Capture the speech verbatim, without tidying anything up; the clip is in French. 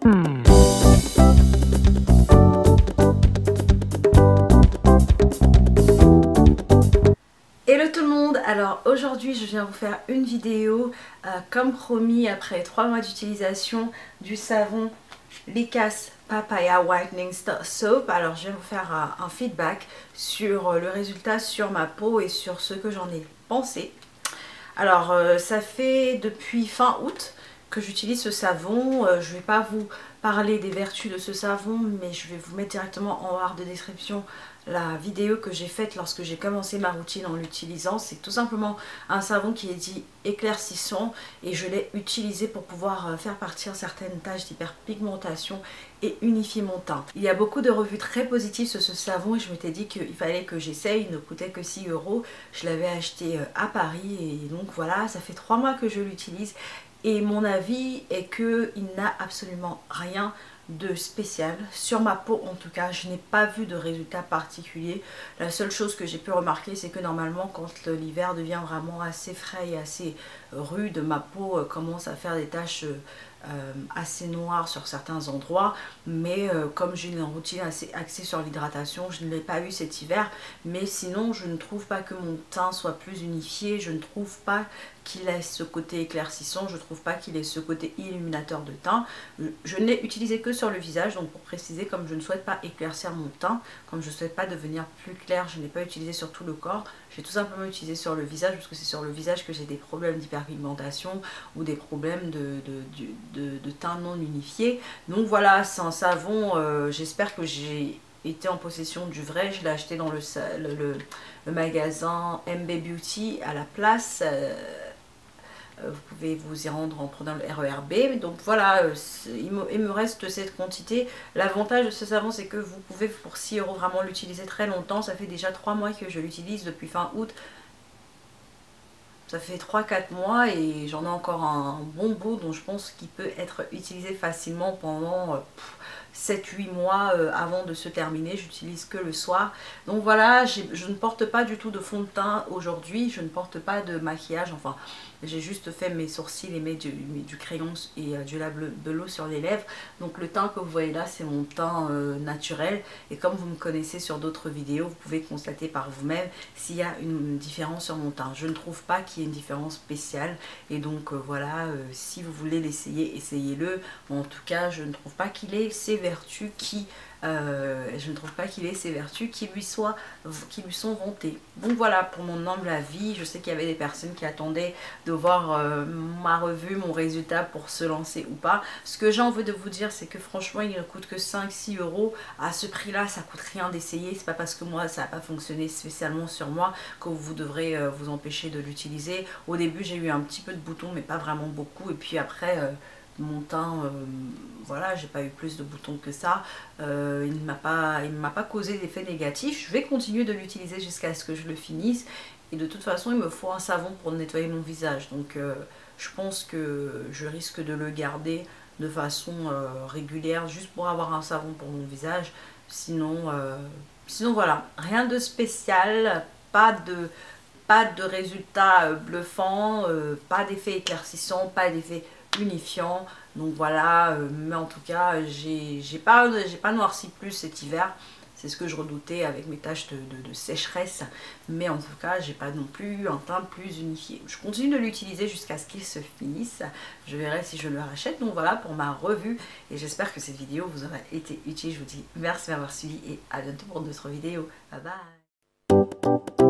Hello tout le monde, alors aujourd'hui je viens vous faire une vidéo euh, comme promis après trois mois d'utilisation du savon Licas Papaya Whitening Soap. Alors je vais vous faire un, un feedback sur euh, le résultat sur ma peau et sur ce que j'en ai pensé. Alors euh, ça fait depuis fin août que j'utilise ce savon. euh, je ne vais pas vous parler des vertus de ce savon, mais je vais vous mettre directement en barre de description la vidéo que j'ai faite lorsque j'ai commencé ma routine en l'utilisant. C'est tout simplement un savon qui est dit éclaircissant et je l'ai utilisé pour pouvoir faire partir certaines taches d'hyperpigmentation et unifier mon teint. Il y a beaucoup de revues très positives sur ce savon et je m'étais dit qu'il fallait que j'essaye. Il ne coûtait que six euros. Je l'avais acheté à Paris et donc voilà, ça fait trois mois que je l'utilise et mon avis est qu'il n'a absolument rien de spécial sur ma peau. En tout cas, je n'ai pas vu de résultat particulier. La seule chose que j'ai pu remarquer, c'est que normalement quand l'hiver devient vraiment assez frais et assez rude, ma peau commence à faire des taches euh, assez noires sur certains endroits, mais euh, comme j'ai une routine assez axée sur l'hydratation, je ne l'ai pas eu cet hiver. Mais sinon, je ne trouve pas que mon teint soit plus unifié, je ne trouve pas qu'il ait ce côté éclaircissant, je trouve pas qu'il ait ce côté illuminateur de teint. Je ne l'ai utilisé que sur le visage, donc pour préciser, comme je ne souhaite pas éclaircir mon teint, comme je ne souhaite pas devenir plus clair, je n'ai pas utilisé sur tout le corps, j'ai tout simplement utilisé sur le visage, parce que c'est sur le visage que j'ai des problèmes d'hyperpigmentation ou des problèmes de, de, de, de, de teint non unifié. Donc voilà, c'est un savon, euh, j'espère que j'ai été en possession du vrai. Je l'ai acheté dans le, le, le, le magasin M B Beauty à la place. Euh, vous pouvez vous y rendre en prenant le R E R B. Donc voilà, il me, il me reste cette quantité. L'avantage de ce savon, c'est que vous pouvez pour six euros vraiment l'utiliser très longtemps. Ça fait déjà trois mois que je l'utilise depuis fin août. Ça fait trois quatre mois et j'en ai encore un bon bout, dont je pense qu'il peut être utilisé facilement pendant sept huit mois euh, avant de se terminer. J'utilise que le soir. Donc voilà, je ne porte pas du tout de fond de teint aujourd'hui. Je ne porte pas de maquillage. Enfin, j'ai juste fait mes sourcils et mes, du, du crayon et euh, du lave de l'eau sur les lèvres. Donc le teint que vous voyez là, c'est mon teint euh, naturel. Et comme vous me connaissez sur d'autres vidéos, vous pouvez constater par vous-même s'il y a une différence sur mon teint. Je ne trouve pas qu'il y ait une différence spéciale. Et donc euh, voilà, euh, si vous voulez l'essayer, essayez-le. En tout cas, je ne trouve pas qu'il ait ces vertus qui... Euh, je ne trouve pas qu'il ait ces vertus qui lui, soient, qui lui sont vantées. Donc voilà pour mon humble avis. Je sais qu'il y avait des personnes qui attendaient de voir euh, ma revue, mon résultat pour se lancer ou pas. Ce que j'ai envie de vous dire, c'est que franchement il ne coûte que cinq six euros. À ce prix là, ça coûte rien d'essayer. C'est pas parce que moi ça n'a pas fonctionné spécialement sur moi que vous devrez euh, vous empêcher de l'utiliser. Au début j'ai eu un petit peu de boutons mais pas vraiment beaucoup, et puis après euh, mon teint, euh, voilà, j'ai pas eu plus de boutons que ça. Euh, il ne m'a pas, il ne m'a pas causé d'effet négatif. Je vais continuer de l'utiliser jusqu'à ce que je le finisse. Et de toute façon, il me faut un savon pour nettoyer mon visage. Donc, euh, je pense que je risque de le garder de façon euh, régulière, juste pour avoir un savon pour mon visage. Sinon, euh, sinon voilà, rien de spécial, pas de, pas de résultat bluffant, euh, pas d'effet éclaircissant, pas d'effet unifiant. Donc voilà, euh, mais en tout cas j'ai pas, pas noirci plus cet hiver. C'est ce que je redoutais avec mes taches de, de, de sécheresse, mais en tout cas j'ai pas non plus un teint plus unifié. Je continue de l'utiliser jusqu'à ce qu'il se finisse. Je verrai si je le rachète. Donc voilà pour ma revue, et j'espère que cette vidéo vous aura été utile. Je vous dis merci d'avoir suivi et à bientôt pour d'autres vidéos. Bye bye.